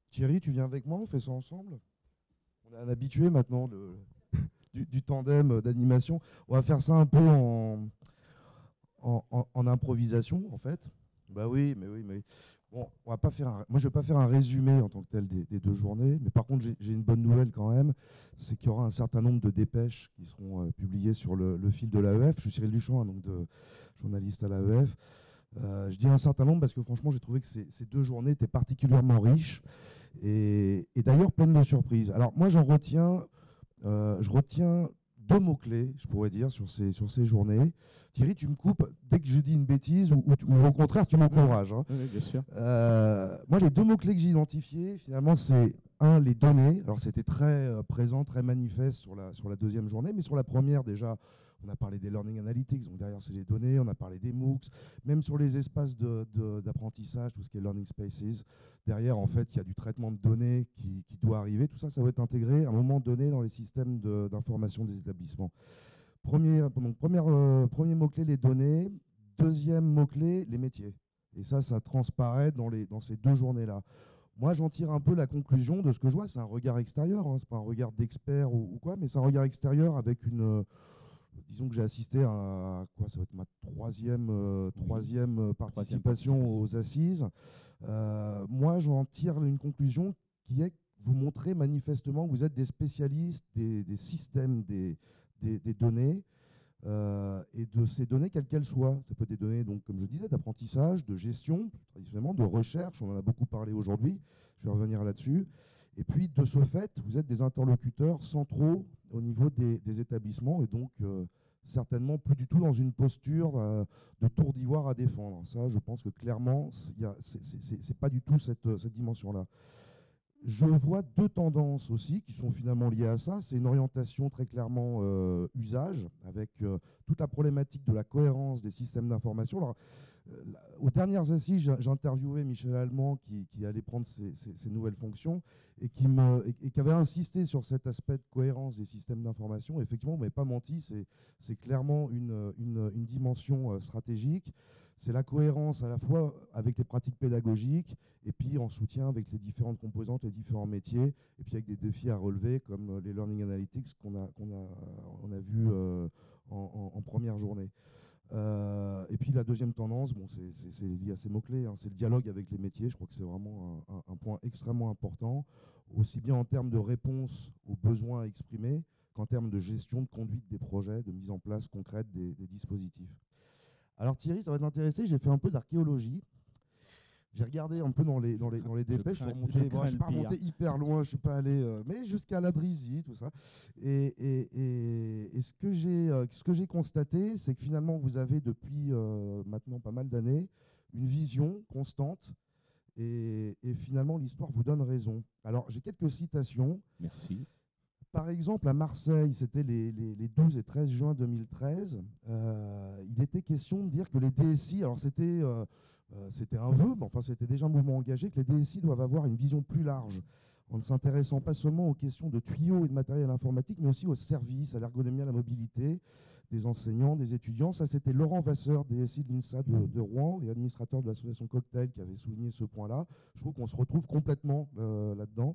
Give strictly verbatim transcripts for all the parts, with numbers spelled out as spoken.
Thierry, tu viens avec moi, on fait ça ensemble. On est un habitué maintenant de- du, du tandem d'animation. On va faire ça un peu en, en, en- en improvisation, en fait. Bah oui, mais oui, mais oui. Bon, on va pas faire un- moi, je vais pas faire un résumé en tant que tel des, des deux journées, mais par contre, j'ai j'ai une bonne nouvelle quand même, c'est qu'il y aura un certain nombre de dépêches qui seront euh, publiées sur le, le fil de l'A E F. Je suis Cyril Duchamp, hein, donc de, journaliste à l'A E F. Euh, je dis un certain nombre parce que franchement, j'ai trouvé que ces, ces deux journées étaient particulièrement riches et, et d'ailleurs pleines de surprises. Alors moi, j'en retiens, euh, je retiens deux mots-clés, je pourrais dire, sur ces, sur ces journées. Thierry, tu me coupes dès que je dis une bêtise ou, ou, ou au contraire, tu m'encourages. Hein. Oui, oui, bien sûr. Euh, moi, les deux mots-clés que j'ai identifiés, finalement, c'est un, les données. Alors, c'était très euh, présent, très manifeste sur la, sur la deuxième journée, mais sur la première, déjà, on a parlé des learning analytics, donc derrière, c'est les données, on a parlé des MOOCs, même sur les espaces de- de- d'apprentissage, tout ce qui est learning spaces. Derrière, en fait, il y a du traitement de données qui, qui doit arriver. Tout ça, ça va être intégré à un moment donné dans les systèmes de- d'information des établissements. Premier, donc, première, euh, premier mot-clé, les données. Deuxième mot-clé, les métiers. Et ça, ça transparaît dans, les, dans ces deux journées-là. Moi, j'en tire un peu la conclusion de ce que je vois. C'est un regard extérieur, hein, c'est pas un regard d'expert ou, ou quoi, mais c'est un regard extérieur avec une. euh, disons que j'ai assisté à quoi, ça va être ma troisième, euh, Oui. troisième euh, Troisième participation participation. aux assises. Euh, moi, j'en tire une conclusion qui est que vous montrez manifestement que vous êtes des spécialistes des, des systèmes des, des, des données. Euh, et de ces données, quelles qu'elles soient. Ça peut être des données, donc, comme je disais, d'apprentissage, de gestion, traditionnellement, de recherche, on en a beaucoup parlé aujourd'hui, je vais revenir là-dessus. Et puis, de ce fait, vous êtes des interlocuteurs centraux au niveau des, des établissements, et donc euh, certainement plus du tout dans une posture euh, de tour d'ivoire à défendre. Ça, je pense que clairement, ce n'est pas du tout cette, cette dimension-là. Je vois deux tendances aussi qui sont finalement liées à ça. C'est une orientation très clairement euh, usage, avec euh, toute la problématique de la cohérence des systèmes d'information. Alors, euh, là, aux dernières assises, j'ai j'ai interviewé Michel Allemand qui, qui allait prendre ses, ses- ses nouvelles fonctions et qui, me, et, et qui avait insisté sur cet aspect de cohérence des systèmes d'information. Effectivement, vous ne m'avez pas menti, c'est c'est clairement une, une- une dimension euh, stratégique. C'est la cohérence à la fois avec les pratiques pédagogiques et puis en soutien avec les différentes composantes, les différents métiers, et puis avec des défis à relever comme euh, les learning analytics qu'on a, qu'on a, on a vu euh, en, en- en première journée. Euh, et puis la deuxième tendance, bon, c'est c'est- c'est lié à ces mots-clés, hein, c'est le dialogue avec les métiers. Je crois que c'est vraiment un, un- un point extrêmement important, aussi bien en termes de réponse aux besoins exprimés qu'en termes de gestion, de conduite des projets, de mise en place concrète des, des dispositifs. Alors Thierry, ça va t'intéresser, j'ai fait un peu d'archéologie. J'ai regardé un peu dans les, dans les, dans les Je dépêches, je suis crains, remonté, je bon, je crains suis le pas pire. remonté hyper loin, je suis pas allé, euh, mais jusqu'à la Drisy, tout ça. Et, et- et- et ce que j'ai euh, ce que j'ai constaté, c'est que finalement, vous avez depuis euh, maintenant pas mal d'années une vision constante, et, et finalement, l'histoire vous donne raison. Alors, j'ai quelques citations. Merci. Par exemple, à Marseille, c'était les, les- les douze et treize juin deux mille treize, euh, il était question de dire que les D S I, alors c'était euh, euh, c'était un vœu, mais enfin c'était déjà un mouvement engagé, que les D S I doivent avoir une vision plus large, en ne s'intéressant pas seulement aux questions de tuyaux et de matériel informatique, mais aussi aux services, à l'ergonomie, à la mobilité des enseignants, des étudiants. Ça, c'était Laurent Vasseur, D S I de l'INSA de, de Rouen et administrateur de l'association Cocktail, qui avait souligné ce point-là. Je trouve qu'on se retrouve complètement euh, là-dedans.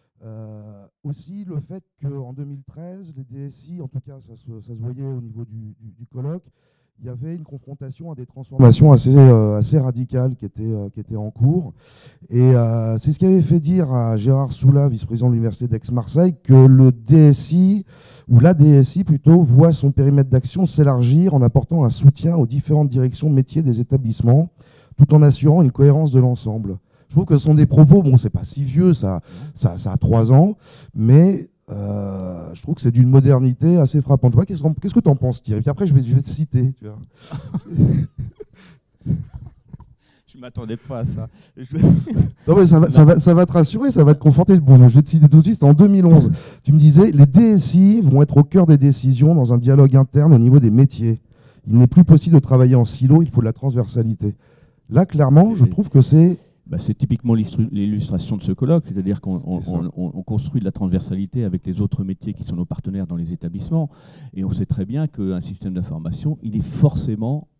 Euh, aussi le fait qu'en deux mille treize, les D S I, en tout cas ça se, ça se voyait au niveau du, du, du colloque, il y avait une confrontation à des transformations assez, euh, assez radicales qui étaient, euh, qui étaient en cours. Et euh, c'est ce qui avait fait dire à Gérard Soula, vice-président de l'Université d'Aix-Marseille, que le D S I, ou la D S I plutôt, voit son périmètre d'action s'élargir en apportant un soutien aux différentes directions métiers des établissements, tout en assurant une cohérence de l'ensemble. Je trouve que ce sont des propos, bon, c'est pas si vieux, ça, ça, ça a trois ans, mais euh, je trouve que c'est d'une modernité assez frappante. Qu'est-ce qu'est-ce que tu en penses, Thierry? Puis après, je vais, je vais te citer. Tu vois. Je ne m'attendais pas à ça. Je... Non, mais ça, va, ça, va, ça va te rassurer, ça va te conforter le bon. Je vais te citer tout de suite, c'était en deux mille onze. Tu me disais, les D S I vont être au cœur des décisions dans un dialogue interne au niveau des métiers. Il n'est plus possible de travailler en silo, il faut de la transversalité. Là, clairement, je trouve que c'est... Bah, c'est typiquement l'illustration de ce colloque, c'est-à-dire qu'on on, on, on construit de la transversalité avec les autres métiers qui sont nos partenaires dans les établissements, et on sait très bien qu'un système d'information, il est forcément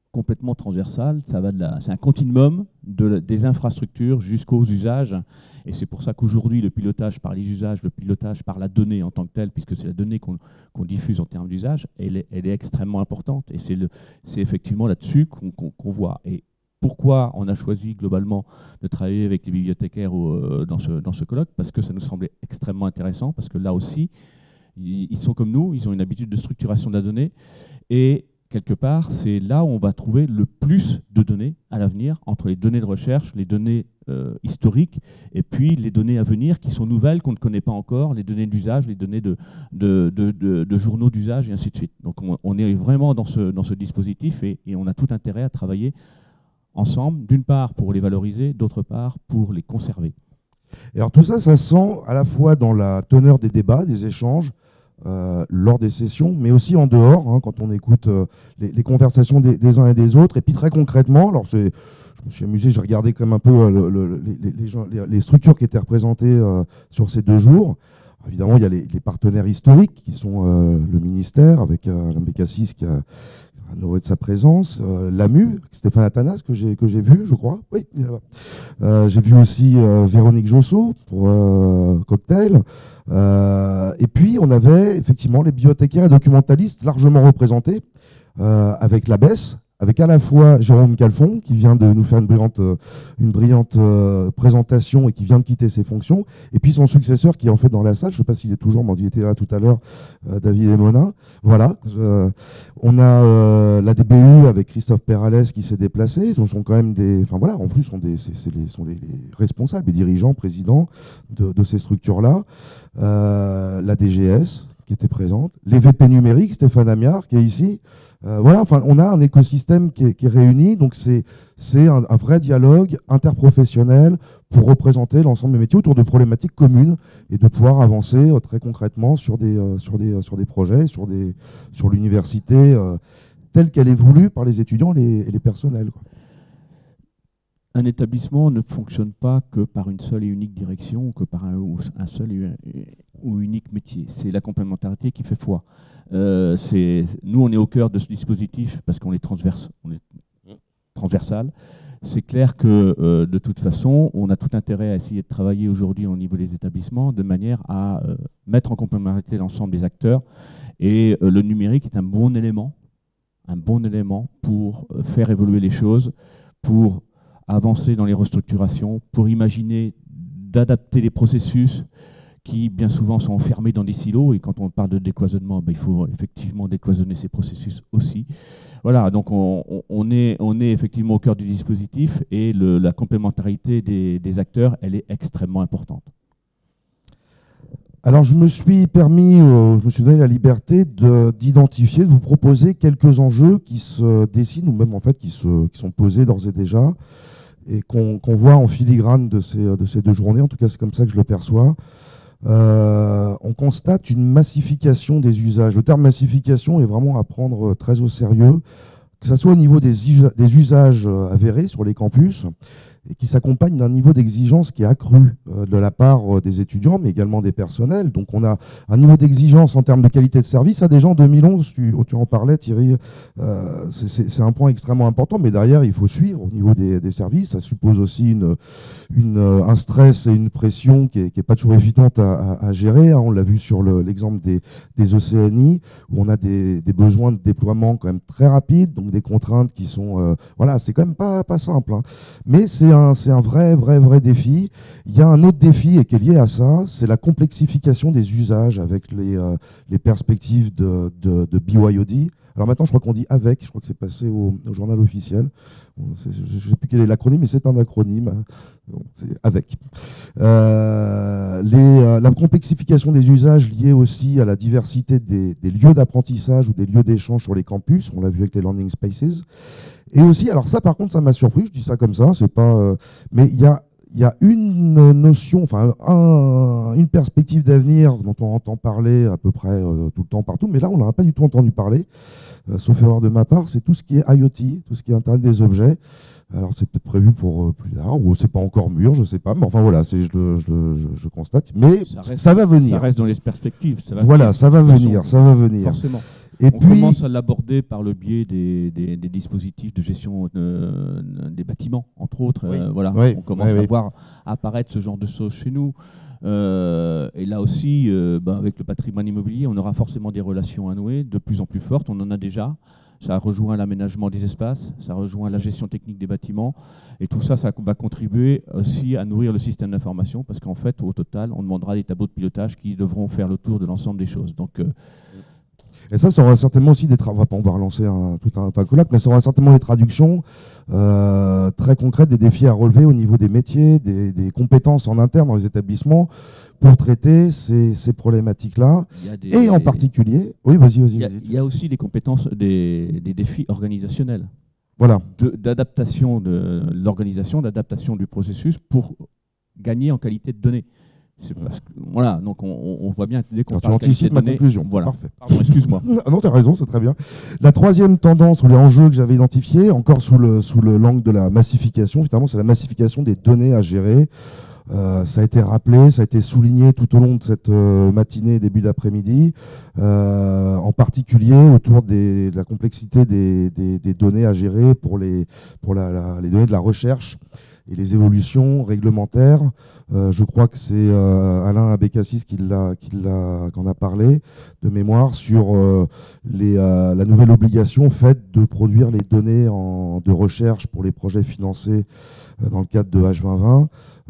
complètement transversal. Ça va de la, c'est un continuum de, des infrastructures jusqu'aux usages. Et c'est pour ça qu'aujourd'hui, le pilotage par les usages, le pilotage par la donnée en tant que telle, puisque c'est la donnée qu'on qu'on diffuse en termes d'usage, elle est, elle est extrêmement importante. Et c'est, le, c'est effectivement là-dessus qu'on, qu'on, qu'on voit. Et pourquoi on a choisi globalement de travailler avec les bibliothécaires euh, dans, ce, dans ce colloque? Parce que ça nous semblait extrêmement intéressant, parce que là aussi, ils, ils sont comme nous, ils ont une habitude de structuration de la donnée. Et quelque part, c'est là où on va trouver le plus de données à l'avenir, entre les données de recherche, les données euh, historiques, et puis les données à venir qui sont nouvelles, qu'on ne connaît pas encore, les données d'usage, les données de, de, de, de, de journaux d'usage, et ainsi de suite. Donc on, on est vraiment dans ce, dans ce dispositif, et, et on a tout intérêt à travailler ensemble, d'une part pour les valoriser, d'autre part pour les conserver. Et alors tout ça, ça se sent à la fois dans la teneur des débats, des échanges, Euh, lors des sessions, mais aussi en dehors, hein, quand on écoute euh, les, les conversations des, des uns et des autres. Et puis très concrètement, alors c'est, je me suis amusé, j'ai regardé quand même un peu euh, le, le, les, les, gens, les, les structures qui étaient représentées euh, sur ces deux jours. Alors, évidemment, il y a les, les partenaires historiques qui sont euh, le ministère, avec euh, Alain Bécassis qui a honoré de sa présence, euh, l'A M U, Stéphane Athanas, que j'ai que j'ai vu, je crois. Oui, il est là-bas. Euh, j'ai vu aussi euh, Véronique Josso pour euh, Cocktail. Euh, et puis, on avait effectivement les bibliothécaires et documentalistes largement représentés, euh, avec l'A B E S, avec à la fois Jérôme Calfon, qui vient de nous faire une brillante, une brillante euh, présentation et qui vient de quitter ses fonctions, et puis son successeur qui est en fait dans la salle, je ne sais pas s'il est toujours, mais il était là tout à l'heure, euh, David Emonin. Voilà. Euh, on a euh, la D B U avec Christophe Perales qui s'est déplacé, ce sont quand même des... Enfin voilà, en plus, sont des, c'est, c'est les, sont les, les responsables, les dirigeants, présidents de, de ces structures-là. Euh, la D G S qui était présente, les V P numériques, Stéphane Amiard qui est ici. Euh, voilà, enfin, on a un écosystème qui est, qui est réuni, donc c'est, c'est un, un vrai dialogue interprofessionnel pour représenter l'ensemble des métiers autour de problématiques communes et de pouvoir avancer euh, très concrètement sur des, euh, sur des, euh, sur des projets, sur, des, sur l'université euh, telle qu'elle est voulue par les étudiants les, et les personnels, quoi. Un établissement ne fonctionne pas que par une seule et unique direction, ou que par un, un seul et, ou unique métier. C'est la complémentarité qui fait foi. Euh, c'est, nous, on est au cœur de ce dispositif parce qu'on est, transverse, on est transversal. C'est clair que, euh, de toute façon, on a tout intérêt à essayer de travailler aujourd'hui au niveau des établissements de manière à euh, mettre en complémentarité l'ensemble des acteurs. Et euh, le numérique est un bon élément, un bon élément pour euh, faire évoluer les choses, pour avancer dans les restructurations, pour imaginer d'adapter les processus qui bien souvent sont enfermés dans des silos, et quand on parle de décloisonnement, ben, il faut effectivement décloisonner ces processus aussi. Voilà, donc on, on, est, on est effectivement au cœur du dispositif, et le, la complémentarité des, des acteurs, elle est extrêmement importante. Alors je me suis permis, euh, je me suis donné la liberté de, d'identifier, de vous proposer quelques enjeux qui se dessinent, ou même en fait qui, se, qui sont posés d'ores et déjà, et qu'on qu'on voit en filigrane de ces, de ces deux journées, en tout cas c'est comme ça que je le perçois. Euh, on constate une massification des usages. Le terme massification est vraiment à prendre très au sérieux, que ce soit au niveau des, usa des usages avérés sur les campus, et qui s'accompagne d'un niveau d'exigence qui est accru euh, de la part euh, des étudiants, mais également des personnels. Donc on a un niveau d'exigence en termes de qualité de service. À des gens, en deux mille onze, tu, tu en parlais Thierry, euh, c'est un point extrêmement important, mais derrière il faut suivre au niveau des, des services. Ça suppose aussi une, une, un stress et une pression qui n'est qui est pas toujours évidente à, à, à gérer. Hein. On l'a vu sur l'exemple le, des, des O C N I, où on a des, des besoins de déploiement quand même très rapides, donc des contraintes qui sont... Euh, voilà, c'est quand même pas, pas simple, hein. Mais c'est un, c'est un vrai, vrai, vrai défi. Il y a un autre défi et qui est lié à ça, c'est la complexification des usages avec les, euh, les perspectives de, de, de B Y O D. Alors maintenant, je crois qu'on dit avec, je crois que c'est passé au, au journal officiel. Je ne sais plus quel est l'acronyme, mais c'est un acronyme. C'est avec. Euh, les, euh, la complexification des usages liés aussi à la diversité des, des lieux d'apprentissage ou des lieux d'échange sur les campus, on l'a vu avec les Learning Spaces. Et aussi, alors ça par contre, ça m'a surpris, je dis ça comme ça, c'est pas, euh, mais il y a, y a une notion, enfin un, une perspective d'avenir dont on entend parler à peu près euh, tout le temps partout, mais là on n'en a pas du tout entendu parler, euh, sauf erreur de ma part, c'est tout ce qui est I O T, tout ce qui est Internet des objets. Alors c'est peut-être prévu pour euh, plus tard, ou c'est pas encore mûr, je sais pas, mais enfin voilà, je, je, je, je constate, mais ça, reste, ça va venir. Ça reste dans les perspectives. Ça va voilà, venir. ça va venir, ça va venir. Forcément. Et on puis, commence à l'aborder par le biais des, des, des dispositifs de gestion euh, des bâtiments, entre autres. Oui. Euh, voilà, Oui. on commence Oui, à oui. voir apparaître ce genre de choses chez nous. Euh, et là aussi, euh, ben, avec le patrimoine immobilier, on aura forcément des relations à nouer de plus en plus fortes. On en a déjà. Ça rejoint l'aménagement des espaces, ça rejoint la gestion technique des bâtiments. Et tout ça, ça va contribuer aussi à nourrir le système d'information, parce qu'en fait, au total, on demandera des tableaux de pilotage qui devront faire le tour de l'ensemble des choses. Donc, euh, Et ça, ça aura certainement aussi des travaux. On va relancer un, tout un, un colloque, mais ça aura certainement des traductions euh, très concrètes, des défis à relever au niveau des métiers, des, des compétences en interne dans les établissements pour traiter ces, ces problématiques-là. des, Et en particulier, oui, vas-y, vas-y. Il y, vas-y. il y a aussi des compétences, des, des défis organisationnels. Voilà. D'adaptation de l'organisation, d'adaptation du processus pour gagner en qualité de données. Parce que, voilà, donc on, on voit bien dès qu'on Alors, parle tu anticipes ma données, conclusion. Voilà. Parfait. Pardon, excuse-moi. Non, tu as raison, c'est très bien. La troisième tendance ou les enjeux que j'avais identifiés, encore sous le sous le l'angle de la massification, finalement, c'est la massification des données à gérer. Euh, ça a été rappelé, ça a été souligné tout au long de cette euh, matinée, début d'après-midi, euh, en particulier autour des, de la complexité des, des, des données à gérer pour les, pour la, la, les données de la recherche et les évolutions réglementaires. Euh, je crois que c'est euh, Alain Abécassis qui l'a, qui l'a, qu'en a parlé de mémoire sur euh, les, euh, la nouvelle obligation faite de produire les données en, de recherche pour les projets financés euh, dans le cadre de H vingt vingt.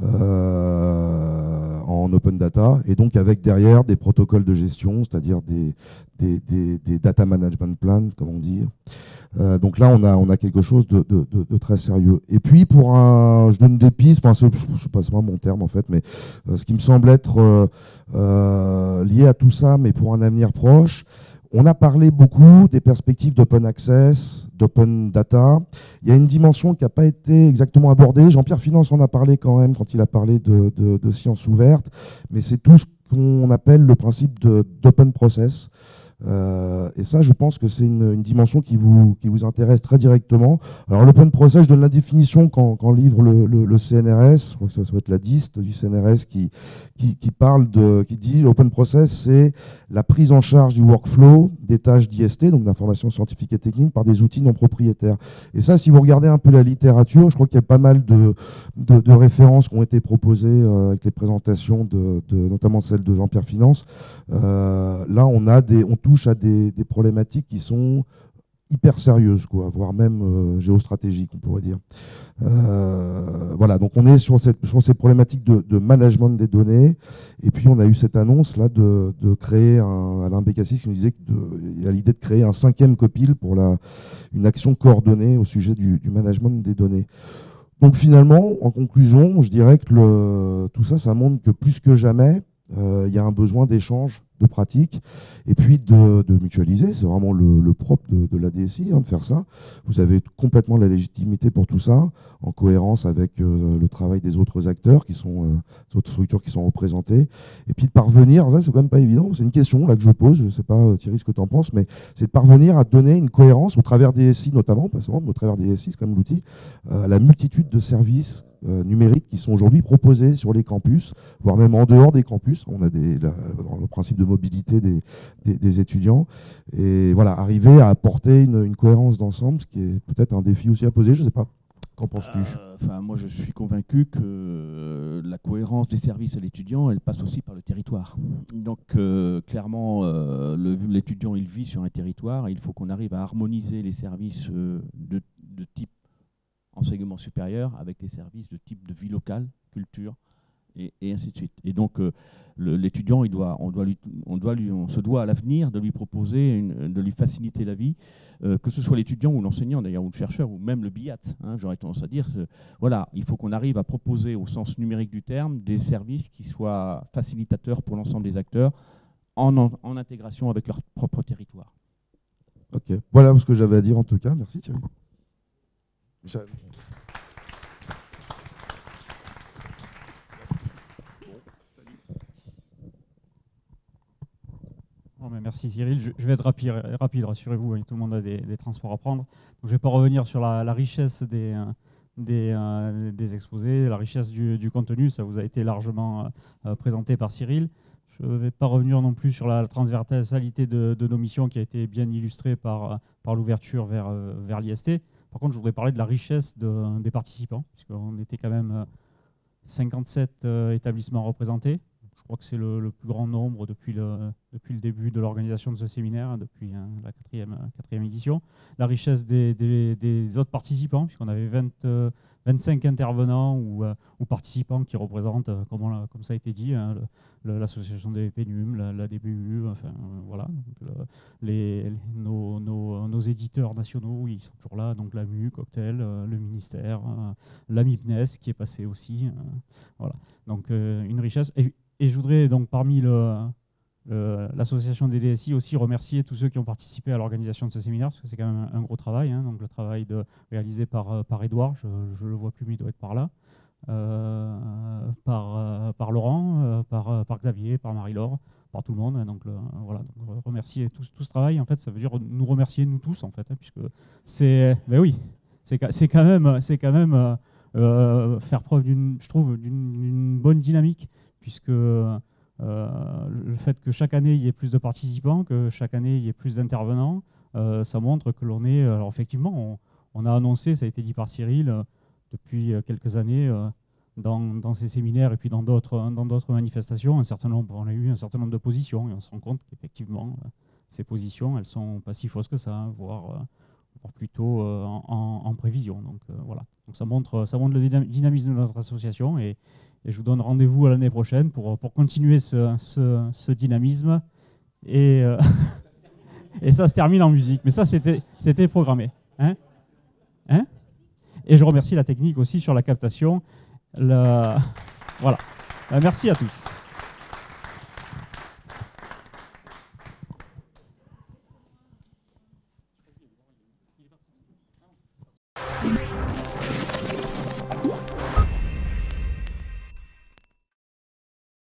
Euh, en open data, et donc avec derrière des protocoles de gestion, c'est-à-dire des, des, des, des data management plans, comme on dit. Euh, donc là, on a, on a quelque chose de, de, de, de très sérieux. Et puis, pour un, je donne des pistes, enfin, je ne sais pas, c'est pas mon terme en fait, mais euh, ce qui me semble être euh, euh, lié à tout ça, mais pour un avenir proche, on a parlé beaucoup des perspectives d'open access, d'open data. Il y a une dimension qui n'a pas été exactement abordée. Jean-Pierre Finance en a parlé quand même quand il a parlé de, de, de sciences ouvertes, mais c'est tout ce qu'on appelle le principe d'open process. Euh, et ça, je pense que c'est une, une dimension qui vous, qui vous intéresse très directement. Alors, l'open process, je donne la définition quand, quand livre le, le, le C N R S, je crois que ça doit être la D I S T du C N R S qui, qui, qui parle de, qui dit l'open process, c'est la prise en charge du workflow des tâches d'I S T, donc d'information scientifique et technique, par des outils non propriétaires. Et ça, si vous regardez un peu la littérature, je crois qu'il y a pas mal de, de, de références qui ont été proposées euh, avec les présentations, de, de, notamment celle de Jean-Pierre Finance. Euh, là, on a des, on touche à des, des problématiques qui sont hyper sérieuses, quoi, voire même euh, géostratégiques, on pourrait dire. Euh, voilà, donc on est sur, cette, sur ces problématiques de, de management des données. Et puis on a eu cette annonce là de, de créer un, Alain Bécassis qui nous disait qu'il y a l'idée de créer un cinquième COPIL pour la, une action coordonnée au sujet du, du management des données. Donc finalement, en conclusion, je dirais que le, tout ça, ça montre que plus que jamais, euh, il y a un besoin d'échange de pratiques et puis de, de mutualiser. C'est vraiment le, le propre de, de la D S I, hein, de faire ça. Vous avez complètement la légitimité pour tout ça, en cohérence avec euh, le travail des autres acteurs, qui sont, euh, des autres structures qui sont représentées. Et puis de parvenir, ça c'est quand même pas évident, c'est une question là que je pose, je ne sais pas Thierry ce que tu en penses, mais c'est de parvenir à donner une cohérence au travers des S I notamment, pas seulement, mais au travers des S I, c'est quand même l'outil, euh, la multitude de services Euh, numériques qui sont aujourd'hui proposés sur les campus, voire même en dehors des campus. On a des, la, dans le principe de mobilité des, des, des étudiants. Et voilà, arriver à apporter une, une cohérence d'ensemble, ce qui est peut-être un défi aussi à poser, je ne sais pas. Qu'en penses-tu ? euh, Enfin, moi, je suis convaincu que euh, la cohérence des services à l'étudiant, elle passe aussi par le territoire. Donc, euh, clairement, euh, l'étudiant, il vit sur un territoire. Et il faut qu'on arrive à harmoniser les services euh, de, de type enseignement supérieur avec les services de type de vie locale, culture, et, et ainsi de suite. Et donc, euh, l'étudiant, il doit, on, doit lui, on, doit lui, on se doit à l'avenir de lui proposer, une, de lui faciliter la vie, euh, que ce soit l'étudiant ou l'enseignant d'ailleurs, ou le chercheur, ou même le B I A T, hein, j'aurais tendance à dire. Euh, voilà, il faut qu'on arrive à proposer au sens numérique du terme des services qui soient facilitateurs pour l'ensemble des acteurs en, en, en intégration avec leur propre territoire. Ok, voilà ce que j'avais à dire en tout cas. Merci Thierry. Michel. Bon, ben merci Cyril, je, je vais être rapide, rapide rassurez-vous, hein, tout le monde a des, des transports à prendre. Donc, je ne vais pas revenir sur la, la richesse des, des, euh, des exposés, la richesse du, du contenu, ça vous a été largement euh, présenté par Cyril. je ne vais pas revenir non plus sur la transversalité de, de nos missions qui a été bien illustrée par, par l'ouverture vers, vers l'I S T. Par contre, je voudrais parler de la richesse de, des participants, puisqu'on était quand même cinquante-sept euh, établissements représentés. Je crois que c'est le, le plus grand nombre depuis le, depuis le début de l'organisation de ce séminaire, depuis hein, la quatrième, quatrième édition. La richesse des, des, des autres participants, puisqu'on avait vingt, euh, vingt-cinq intervenants ou, euh, ou participants qui représentent, euh, comme, on comme ça a été dit, hein, l'association des Pénum, la, la D B U, enfin euh, voilà, donc, le, les, les, nos, nos, nos éditeurs nationaux, ils sont toujours là, donc la M U, Cocktail, euh, le ministère, euh, la M I P N E S qui est passée aussi, euh, voilà, donc euh, une richesse. Et, Et je voudrais donc parmi l'association des D S I aussi remercier tous ceux qui ont participé à l'organisation de ce séminaire, parce que c'est quand même un, un gros travail, hein, donc le travail de, réalisé par, par Edouard, je ne le vois plus mais il doit être par là, euh, par, euh, par Laurent, euh, par, par Xavier, par Marie-Laure, par tout le monde. Hein, donc le, voilà, donc remercier tout, tout ce travail, en fait, ça veut dire nous remercier nous tous, en fait, hein, puisque c'est, ben oui, c'est quand même, c'est quand même euh, faire preuve d'une, je trouve, d'une bonne dynamique, puisque euh, le fait que chaque année il y ait plus de participants, que chaque année il y ait plus d'intervenants, euh, ça montre que l'on est, alors effectivement, on, on a annoncé, ça a été dit par Cyril, euh, depuis quelques années, euh, dans, dans ces séminaires et puis dans d'autres dans d'autres manifestations, un certain nombre, on a eu un certain nombre de positions, et on se rend compte qu'effectivement, euh, ces positions, elles sont pas si fausses que ça, hein, voire, euh, voire plutôt euh, en, en prévision. Donc euh, voilà, donc ça montre, ça montre le dynamisme de notre association, et Et je vous donne rendez-vous à l'année prochaine pour, pour continuer ce, ce, ce dynamisme. Et, euh, et ça se termine en musique. Mais ça, c'était programmé. Hein hein et je remercie la technique aussi sur la captation. Le... Voilà. Merci à tous.